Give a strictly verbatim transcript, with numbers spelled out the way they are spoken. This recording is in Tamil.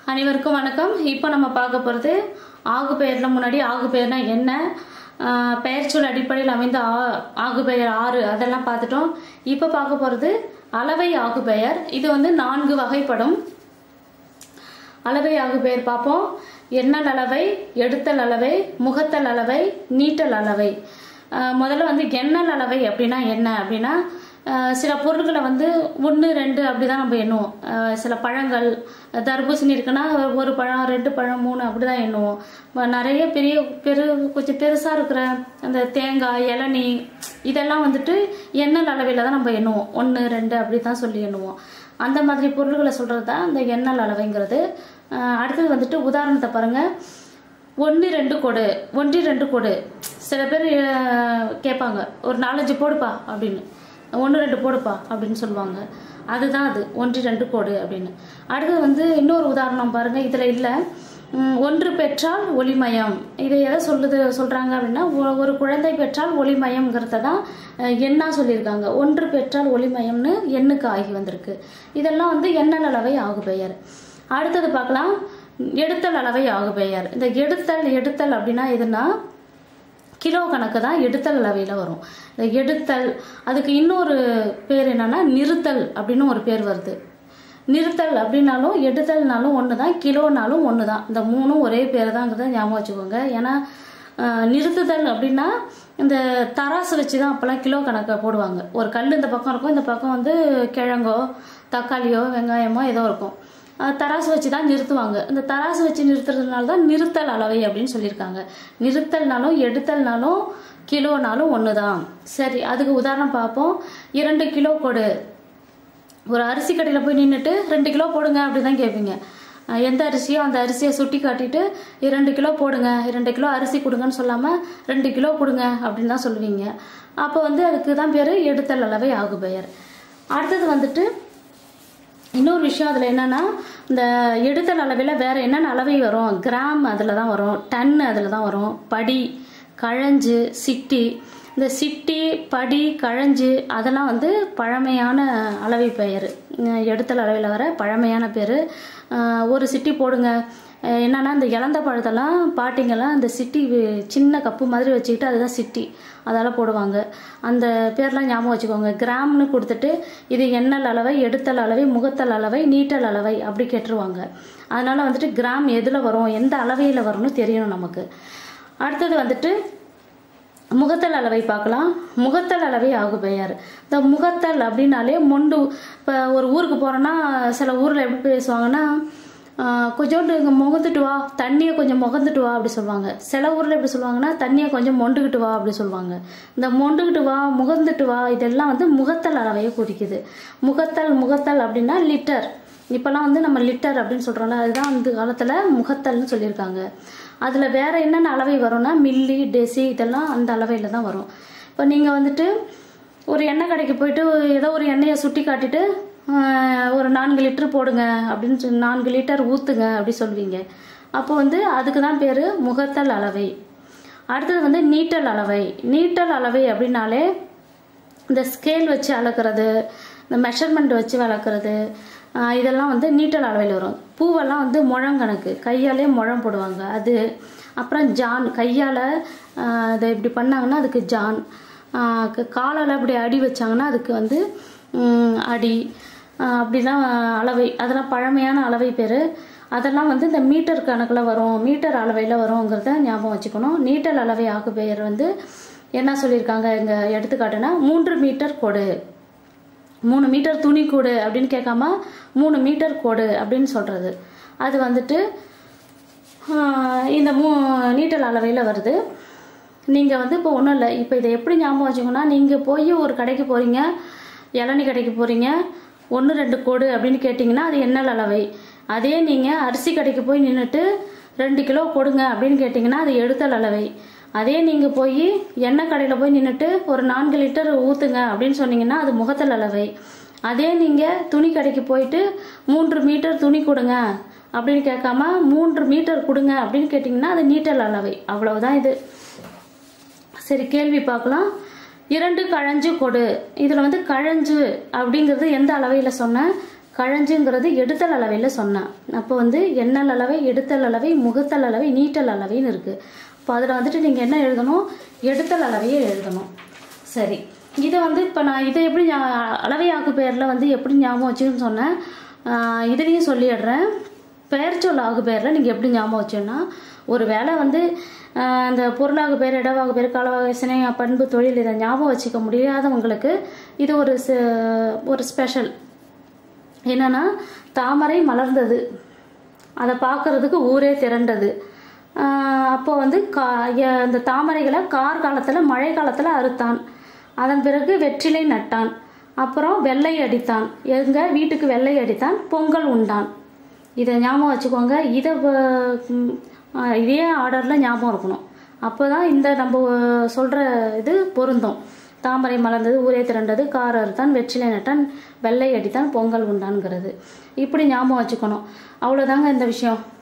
அனைவருக்கும் வணக்கம். இப்போ நம்ம பார்க்க போகிறது ஆகுபெயரில் முன்னாடி ஆகுபெயர்னா என்ன, பெயர்ச்சொல் அடிப்படையில் அமைந்த ஆகுபெயர் ஆறு அதெல்லாம் பார்த்துட்டோம். இப்போ பார்க்க போகிறது அளவை ஆகுபெயர். இது வந்து நான்கு வகைப்படும். அளவை ஆகுபெயர் பார்ப்போம். எண்ணல் அளவை, எடுத்தல் அளவை, முகத்தல் அளவை, நீட்டல் அளவை. முதல்ல வந்து எண்ணல் அளவை அப்படின்னா என்ன அப்படின்னா, சில பொருட்களை வந்து ஒன்று ரெண்டு அப்படிதான் நம்ம எண்ணுவோம். சில பழங்கள், தர்பூசணி இருக்குன்னா ஒரு பழம், ரெண்டு பழம், மூணு அப்படிதான் எண்ணுவோம். நிறைய பெரிய பெரு கொஞ்சம் பெருசாக இருக்கிற அந்த தேங்காய், இளநீ இதெல்லாம் வந்துட்டு எண்ணல் அளவையில் தான் நம்ம எண்ணுவோம். ஒன்று ரெண்டு அப்படி தான் சொல்லி எண்ணுவோம். அந்த மாதிரி பொருட்களை சொல்கிறது தான் இந்த எண்ணல் அளவைங்கிறது. அடுத்தது வந்துட்டு உதாரணத்தை பாருங்கள். ஒன்று ரெண்டு கொடு, ஒன்று ரெண்டு கொடு. சில பேர் கேட்பாங்க, ஒரு நாலஞ்சு போடுப்பா அப்படின்னு, ஒன்று ரெண்டு போடுப்பா அப்படின்னு சொல்லுவாங்க. அதுதான் அது ஒன்று ரெண்டு கோடு அப்படின்னு. அடுத்தது வந்து இன்னொரு உதாரணம் பாருங்கள். இதில் இல்லை, ஒன்று பெற்றால் ஒளிமயம். இதை எதை சொல்லுது சொல்கிறாங்க அப்படின்னா, ஒரு குழந்தை பெற்றால் ஒளிமயம்ங்கிறத தான் எண்ணா சொல்லியிருக்காங்க. ஒன்று பெற்றால் ஒளிமயம்னு எண்ணுக்கு ஆகி வந்திருக்கு. இதெல்லாம் வந்து எண்ணல் அளவை ஆகுபெயர். அடுத்தது பார்க்கலாம், எடுத்தல் அளவை ஆகுபெயர். இந்த எடுத்தல் எடுத்தல் அப்படின்னா எதுனா கிலோ கணக்கு தான் எடுத்தல் அளவையில் வரும். இந்த எடுத்தல் அதுக்கு இன்னொரு பேர் என்னன்னா நிறுத்தல் அப்படின்னு ஒரு பேர் வருது. நிறுத்தல் அப்படின்னாலும் எடுத்தல்னாலும் ஒன்று தான், கிலோனாலும் ஒன்று தான். இந்த மூணும் ஒரே பேர் தாங்கிறத ஞாபகம் வச்சுக்கோங்க. ஏன்னா நிறுத்துதல் அப்படின்னா இந்த தராசு வச்சு தான் அப்போல்லாம் கிலோ கணக்கை போடுவாங்க. ஒரு கல் இந்த பக்கம் இருக்கும், இந்த பக்கம் வந்து கிழங்கோ தக்காளியோ வெங்காயமோ ஏதோ இருக்கும். தராசு வச்சு தான் நிறுத்துவாங்க. இந்த தராசு வச்சு நிறுத்துறதுனால தான் நிறுத்தல் அளவை அப்படின்னு சொல்லியிருக்காங்க. நிறுத்தல்னாலும் எடுத்தல்னாலும் கிலோனாலும் ஒன்று தான். சரி, அதுக்கு உதாரணம் பார்ப்போம். இரண்டு கிலோ கொடு. ஒரு அரிசி கடையில் போய் நின்றுட்டு ரெண்டு கிலோ போடுங்க அப்படி தான் கேட்பீங்க. எந்த அரிசியோ அந்த அரிசியை சுட்டி காட்டிட்டு இரண்டு கிலோ போடுங்க, இரண்டு கிலோ அரிசி கொடுங்கன்னு சொல்லாமல் ரெண்டு கிலோ கொடுங்க அப்படின்னு தான் சொல்லுவீங்க. அப்போ வந்து அதுக்கு தான் பேர் எடுத்தல் அளவை ஆகுபெயர். அடுத்தது வந்துட்டு இன்னொரு விஷயம் அதில் என்னென்னா, இந்த எடுத்தல் அளவில் வேறு என்னென்ன அளவை வரும், கிராம் அதில் தான் வரும், டன் அதில் தான் வரும், படி, கழஞ்சு, சிட்டி. இந்த சிட்டி, படி, கழஞ்சு அதெல்லாம் வந்து பழமையான அளவை பெயர். எடுத்தல் அளவில் வர பழமையான பேர். ஒரு சிட்டி போடுங்க என்னன்னா, இந்த இழந்த பழத்தெல்லாம் பாட்டிங்கெல்லாம் அந்த சிட்டி சின்ன கப்பு மாதிரி வச்சுக்கிட்டு அதுதான் சிட்டி, அதால் போடுவாங்க. அந்த பேர்லாம் ஞாபகம் வச்சுக்கோங்க. கிராம்னு கொடுத்துட்டு இது எண்ணல் அளவை, எடுத்தல் அளவை, முகத்தல் அளவை, நீட்டல் அளவை அப்படி கேட்டுருவாங்க. அதனால் வந்துட்டு கிராம் எதில் வரும், எந்த அளவையில் வரும்னு தெரியணும் நமக்கு. அடுத்தது வந்துட்டு முகத்தல் அளவை பார்க்கலாம். முகத்தல் அளவை ஆகுபெயர். இந்த முகத்தல் அப்படின்னாலே மொண்டு. இப்போ ஒரு ஊருக்கு போகிறோன்னா சில ஊரில் எப்படி பேசுவாங்கன்னா, கொஞ்சோண்டு இங்கே முகந்துட்டு வா, தண்ணியை கொஞ்சம் முகந்துட்டு வா அப்படி சொல்லுவாங்க. சில ஊரில் எப்படி சொல்லுவாங்கன்னா, தண்ணியை கொஞ்சம் மொண்டுக்கிட்டு வா அப்படி சொல்லுவாங்க. இந்த மொண்டுக்கிட்டு வா, முகந்துட்டு வா இதெல்லாம் வந்து முகத்தல் அளவையை குறிக்குது. முகத்தல் முகத்தல் அப்படின்னா லிட்டர். இப்போல்லாம் வந்து நம்ம லிட்டர் அப்படின்னு சொல்கிறோம்ல, அதுதான் அந்த காலத்தில் முகத்தல்னு சொல்லியிருக்காங்க. அதில் வேறு என்னென்ன அளவை வரும்னா மில்லி, டெசி இதெல்லாம் அந்த அளவையில் தான் வரும். இப்போ நீங்கள் வந்துட்டு ஒரு எண்ணெய் கடைக்கு போயிட்டு ஏதோ ஒரு எண்ணெயை சுட்டி காட்டிட்டு ஒரு நான்கு லிட்டர் போடுங்க அப்படின்னு சொல்லி நான்கு லிட்டர் ஊற்றுங்க அப்படி சொல்லுவீங்க. அப்போ வந்து அதுக்கு தான் பேர் முகத்தல் அளவை. அடுத்தது வந்து நீட்டல் அளவை. நீட்டல் அளவை அப்படின்னாலே இந்த ஸ்கேல் வச்சு அளக்கிறது, இந்த மெஷர்மெண்ட் வச்சு வளர்க்குறது இதெல்லாம் வந்து நீட்டல் அளவையில் வரும். பூவெல்லாம் வந்து முழங்கணக்கு, கையாலே முழம் போடுவாங்க அது. அப்புறம் ஜான், கையால் இதை இப்படி பண்ணாங்கன்னா அதுக்கு ஜான். காலால் இப்படி அடி வச்சாங்கன்னா அதுக்கு வந்து அடி. அப்படிலாம் அளவை, அதெல்லாம் பழமையான அளவை பேர். அதெல்லாம் வந்து இந்த மீட்டர் கணக்கில் வரும், மீட்டர் அளவையில் வருங்கிறத ஞாபகம் வச்சுக்கணும். நீட்டல் அளவை ஆகுபெயர் வந்து என்ன சொல்லியிருக்காங்க இங்கே எடுத்துக்காட்டுனா, மூன்று மீட்டர் கொடு, மூணு மீட்டர் துணி கொடு அப்படின்னு கேட்காம மூணு மீட்டர் கொடு அப்படின்னு சொல்கிறது. அது வந்துட்டு இந்த மூ நீட்டல் அளவையில் வருது. நீங்கள் வந்து இப்போ ஒன்றும் இல்லை, இப்போ இதை எப்படி ஞாபகம் வச்சுக்கோன்னா, நீங்கள் போய் ஒரு கடைக்கு போகிறீங்க, இளநீ கடைக்கு போகிறீங்க, ஒன்று ரெண்டு கோடு அப்படின்னு கேட்டிங்கன்னா அது எண்ணல் அளவை. அதே நீங்கள் அரிசி கடைக்கு போய் நின்றுட்டு ரெண்டு கிலோ கொடுங்க அப்படின்னு கேட்டிங்கன்னா அது எடுத்தல் அளவை. அதே நீங்கள் போய் எண்ணெய் கடையில் போய் நின்றுட்டு ஒரு நான்கு லிட்டர் ஊற்றுங்க அப்படின்னு சொன்னீங்கன்னா அது முகத்தல் அளவை. அதே நீங்கள் துணி கடைக்கு போயிட்டு மூன்று மீட்டர் துணி கொடுங்க அப்படின்னு கேட்காம மூன்று மீட்டர் கொடுங்க அப்படின்னு கேட்டிங்கன்னா அது நீட்டல் அளவை. அவ்வளவுதான் இது. சரி, கேள்வி பார்க்கலாம். இரண்டு கழஞ்சு கொடு. இதில் வந்து கழஞ்சு அப்படிங்கிறது எந்த அளவையில் சொன்னேன், கழஞ்சுங்கிறது எடுத்தல் அளவையில் சொன்னேன். அப்போ வந்து எண்ணல் அளவை, எடுத்தல் அளவை, முகத்தல் அளவை, நீட்டல் அளவைன்னு இருக்குது. இப்போ அதில் வந்துட்டு நீங்கள் என்ன எழுதணும்? எடுத்தல் அளவையை எழுதணும். சரி, இதை வந்து இப்போ நான் இதை எப்படி அளவை ஆகு பெயரில் வந்து எப்படி ஞாபகம் வச்சுன்னு சொன்னேன். இதுலேயும் சொல்லிடுறேன். பெயர்ச்சொல் ஆகு பெயரில் நீங்கள் எப்படி ஞாபகம் வச்சோன்னா, ஒரு வேளை வந்து இந்த பொருளாகு பெயர், இடவாகு பெயர், காலவாகு, சினை, பண்பு, தொழில் இதை ஞாபகம் வச்சுக்க முடியாதவங்களுக்கு இது ஒரு ஒரு ஸ்பெஷல். என்னன்னா, தாமரை மலர்ந்தது, அதை பார்க்கறதுக்கு ஊரே திரண்டது. அப்போ வந்து கா அந்த தாமரைகளை கார் காலத்தில் மழை காலத்தில் அறுத்தான். அதன் பிறகு வெற்றிலை நட்டான். அப்புறம் வெள்ளை அடித்தான். எங்க வீட்டுக்கு வெள்ளை அடித்தான். பொங்கல் உண்டான். இதை ஞாபகம் வச்சுக்கோங்க. இதை இதே ஆர்டரில் ஞாபகம் இருக்கணும். அப்போ தான் இந்த நம்ம சொல்கிற இது பொருந்தும். தாமரை மலர்ந்தது, ஊரே திரண்டது, கார் அறுத்தான், வெற்றிலை நட்டான், வெள்ளை அடித்தான், பொங்கல் உண்டான்ங்கிறது இப்படி ஞாபகம் வச்சுக்கணும். அவ்வளோதாங்க இந்த விஷயம்.